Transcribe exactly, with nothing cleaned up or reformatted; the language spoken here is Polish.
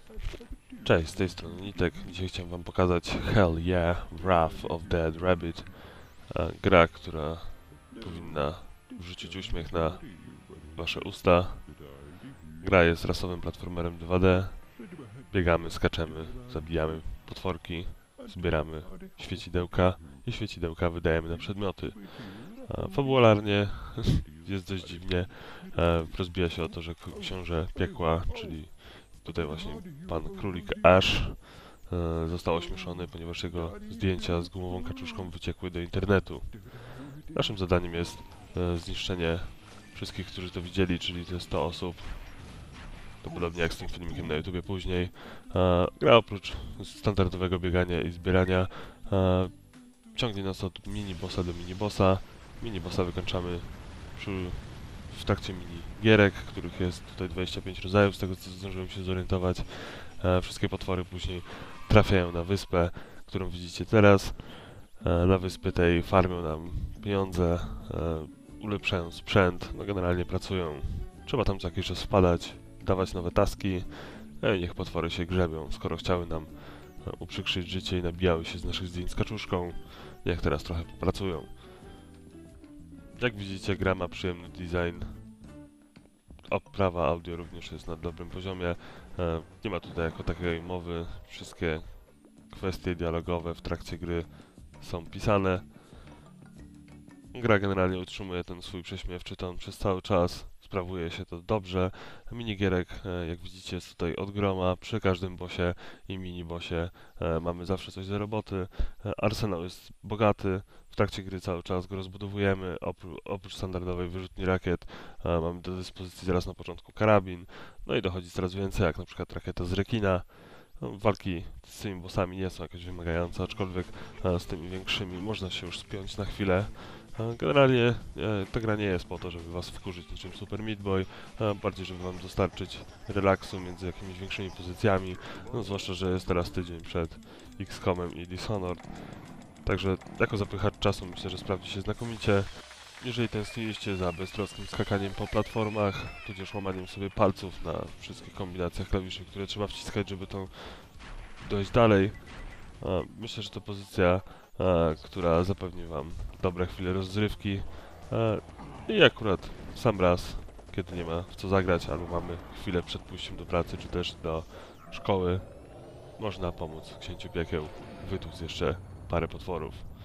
Cześć, z tej strony Nitek. Dzisiaj chciałem wam pokazać Hell Yeah, Wrath of Dead Rabbit. E, gra, która powinna wrzucić uśmiech na wasze usta. Gra jest rasowym platformerem dwa D. Biegamy, skaczemy, zabijamy potworki, zbieramy świecidełka i świecidełka wydajemy na przedmioty. E, fabularnie jest dość dziwnie. E, rozbija się o to, że książę piekła, czyli tutaj właśnie pan królik Ash, e, został ośmieszony, ponieważ jego zdjęcia z gumową kaczuszką wyciekły do internetu. Naszym zadaniem jest e, zniszczenie wszystkich, którzy to widzieli, czyli to jest sto osób. To podobnie jak z tym filmikiem na YouTubie później. E, gra oprócz standardowego biegania i zbierania e, ciągnie nas od mini-bossa do mini-bossa. Mini-bossa wykończamy przy, w trakcie mini-gierek, których jest tutaj dwadzieścia pięć rodzajów, z tego co zdążyłem się zorientować. E, wszystkie potwory później trafiają na wyspę, którą widzicie teraz. E, na wyspie tej farmią nam pieniądze, e, ulepszają sprzęt, no generalnie pracują. Trzeba tam co jakiś czas wpadać, dawać nowe taski, no i niech potwory się grzebią. Skoro chciały nam e, uprzykrzyć życie i nabijały się z naszych zdjęć z kaczuszką, niech teraz trochę popracują. Jak widzicie, gra ma przyjemny design. Oprawa audio również jest na dobrym poziomie. E, nie ma tutaj jako takiej mowy. Wszystkie kwestie dialogowe w trakcie gry są pisane. Gra generalnie utrzymuje ten swój prześmiewczy ton przez cały czas. Sprawuje się to dobrze. Minigierek, e, jak widzicie, jest tutaj od groma. Przy każdym bossie i mini-bossie e, mamy zawsze coś do roboty. E, arsenał jest bogaty. W trakcie gry cały czas go rozbudowujemy. Opró oprócz standardowej wyrzutni rakiet e, mamy do dyspozycji zaraz na początku karabin. No i dochodzi coraz więcej, jak na przykład rakieta z rekina. No, walki z tymi bossami nie są jakoś wymagające, aczkolwiek e, z tymi większymi można się już spiąć na chwilę. E, generalnie e, ta gra nie jest po to, żeby was wkurzyć niczym Super Meat Boy, e, bardziej żeby wam dostarczyć relaksu między jakimiś większymi pozycjami, no, zwłaszcza, że jest teraz tydzień przed X COMem i Dishonored. Także jako zapychacz czasu myślę, że sprawdzi się znakomicie. Jeżeli tęskniliście za beztroskim skakaniem po platformach, tudzież łamaniem sobie palców na wszystkich kombinacjach klawiszy, które trzeba wciskać, żeby to dojść dalej, e, myślę, że to pozycja, e, która zapewni wam dobre chwile rozrywki e, i akurat sam raz, kiedy nie ma w co zagrać, albo mamy chwilę przed pójściem do pracy, czy też do szkoły, można pomóc księciu piekieł wytłuc jeszcze parę potworów.